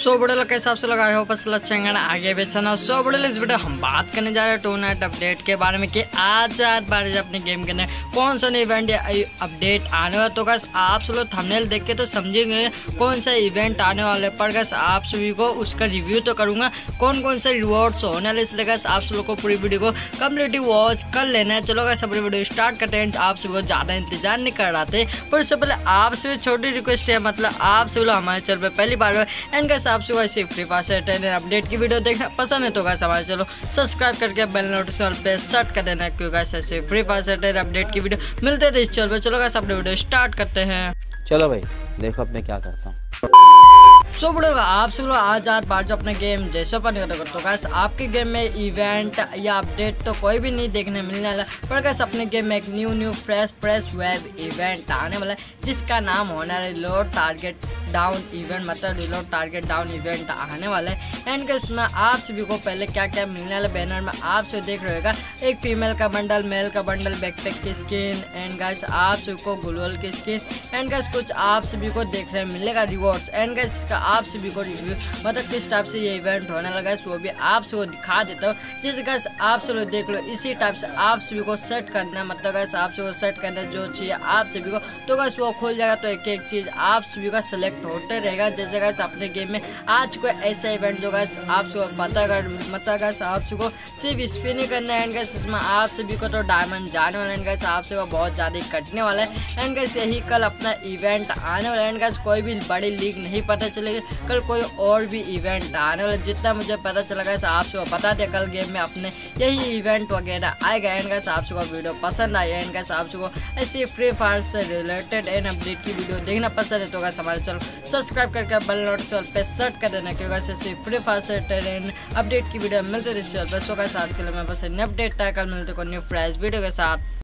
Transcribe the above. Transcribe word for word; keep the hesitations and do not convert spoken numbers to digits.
सो बड़े लोग के हिसाब से लगाए हो पसंद अच्छा आगे बेचना। सो बड़े इस वीडियो हम बात करने जा रहे हैं टू नाइट अपडेट के बारे में कि आज आज बार अपने गेम के अंदर कौन सा इवेंट या अपडेट आने वाला। तो गैस आप सब लोग थंबनेल देख के तो समझेंगे कौन सा इवेंट आने वाले, पर गैस आप सभी को उसका रिव्यू तो करूँगा कौन कौन से रिवॉर्ड्स होने वाले, इसलिए गैस आप सब लोग को पूरी वीडियो को कम्प्लीटली वॉच कर लेना है। चलो गैस अपनी वीडियो स्टार्ट करते हैं। आप सभी को ज़्यादा इंतजार नहीं कर रहे थे, पर इससे पहले आप सभी छोटी रिक्वेस्ट है, मतलब आप सभी लोग हमारे चैनल पर पहली बार हो एंड गैस आप सभी ऐसे फ्री फायर से ट्रेनर अपडेट की वीडियो देखना पसंद है तो गैस हमारे चलो सब्सक्राइब करके बेल नोटिफिकेशन पे सेट कर देना, क्योंकि गैस ऐसे फ्री फायर से ट्रेनर अपडेट की वीडियो मिलते थे इस चैनल पे। चलो गैस अपनी वीडियो स्टार्ट करते हैं। चलो भाई देखो अब मैं क्या करता हूँ। सो so, बोलेगा आप सब लोग आज आज बार जो अपने गेम जैसे अपन करते तो गैस आपके गेम में इवेंट या अपडेट तो कोई भी नहीं देखने मिलने वाला, पर गैस अपने गेम में एक new new fresh fresh web event आने वाला है जिसका नाम होना है रिलोड टारगेट डाउन इवेंट, मतलब रिलोड टारगेट डाउन इवेंट आने वाला है। एंड गैस में आप सभी को पहले क्या क्या मिलने वाला बैनर में आप सभी देख रहेगा, एक फीमेल का बंडल, मेल का बंडल, बैकपैक की स्किन एंड गैस आप सभी को ग्लोबल की स्किन एंड गैस कुछ आप सभी को देख रहे मिलेगा रिवॉर्ड्स एंड गैस का आप सभी को रिव्यू मतलब किस टाइप से ये इवेंट होने लगा है वो भी आप सभी को दिखा देता हूँ, जिस गैस आप सभी देख लो। इसी टाइप से आप सभी को सेट करना है, मतलब गैस आप सभी को सेट करना जो चाहिए आप सभी को, तो गैस वो खुल जाएगा। तो एक एक चीज़ आप सभी का सेलेक्ट होते रहेगा, जैसे गैस अपने गेम में आज कोई ऐसा इवेंट जो गैस आप सभी को पता कर मतलब गैस आप सभी को सिर्फ स्पिन ही करना है एंड गैस इसमें आप सभी को तो डायमंड जाने वाला है एंड गैस आप सभी को बहुत ज़्यादा कटने वाला है एंड गैस यही कल अपना इवेंट आने वाला है एंड गैस कोई भी बड़ी लीग नहीं पता चलेगी, कल कोई और भी इवेंट आने वाला। जितना मुझे पता चला गया आप सबको बता दे कल गेम में अपने यही इवेंट वगैरह आएगा एंड गैस आप सबको वीडियो पसंद आई एंड गैस आप सबको ऐसी फ्री फायर से रिलेटेड एंड अपडेट की वीडियो देखना पसंद है तो गैस हमारे चैनल सब्सक्राइब करके बेल नोटिफिकेशन पे सेट कर देना, क्योंकि ऐसी फ्री फायर से ट्रेन अपडेट की वीडियो मिलते रहती है। तो गैस आज के लिए मैं बस अपडेट कल मिलते को न्यू फ्रेश वीडियो के साथ।